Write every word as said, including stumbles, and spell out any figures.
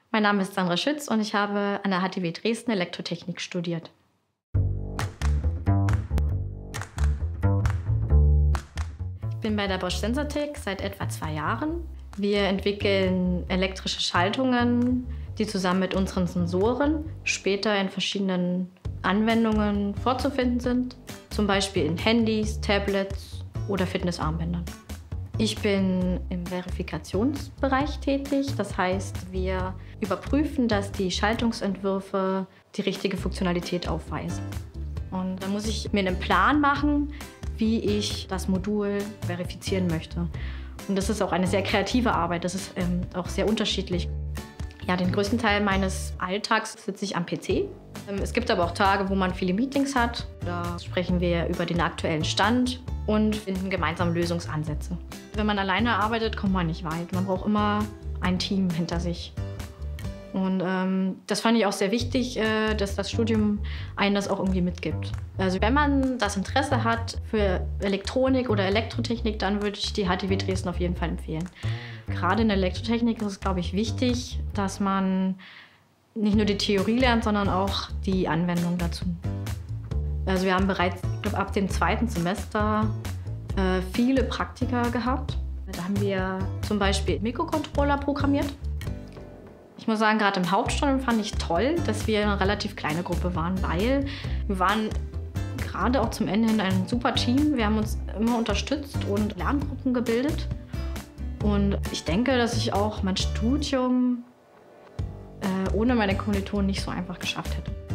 Mein Name ist Sandra Schütz und ich habe an der H T W Dresden Elektrotechnik studiert. Ich bin bei der Bosch Sensortec seit etwa zwei Jahren. Wir entwickeln elektrische Schaltungen, die zusammen mit unseren Sensoren später in verschiedenen Anwendungen vorzufinden sind, zum Beispiel in Handys, Tablets oder Fitnessarmbändern. Ich bin im Verifikationsbereich tätig, das heißt, wir überprüfen, dass die Schaltungsentwürfe die richtige Funktionalität aufweisen. Und dann muss ich mir einen Plan machen, wie ich das Modul verifizieren möchte. Und das ist auch eine sehr kreative Arbeit, das ist ähm, auch sehr unterschiedlich. Ja, den größten Teil meines Alltags sitze ich am P C. Ähm, es gibt aber auch Tage, wo man viele Meetings hat. Da sprechen wir über den aktuellen Stand und finden gemeinsam Lösungsansätze. Wenn man alleine arbeitet, kommt man nicht weit. Man braucht immer ein Team hinter sich. Und ähm, das fand ich auch sehr wichtig, äh, dass das Studium einen das auch irgendwie mitgibt. Also wenn man das Interesse hat für Elektronik oder Elektrotechnik, dann würde ich die H T W Dresden auf jeden Fall empfehlen. Gerade in der Elektrotechnik ist es, glaube ich, wichtig, dass man nicht nur die Theorie lernt, sondern auch die Anwendung dazu. Also wir haben bereits, ich glaube, ab dem zweiten Semester äh, viele Praktika gehabt. Da haben wir zum Beispiel Mikrocontroller programmiert. Ich muss sagen, gerade im Hauptstudium fand ich toll, dass wir eine relativ kleine Gruppe waren, weil wir waren gerade auch zum Ende hin ein super Team. Wir haben uns immer unterstützt und Lerngruppen gebildet. Und ich denke, dass ich auch mein Studium äh, ohne meine Kommilitonen nicht so einfach geschafft hätte.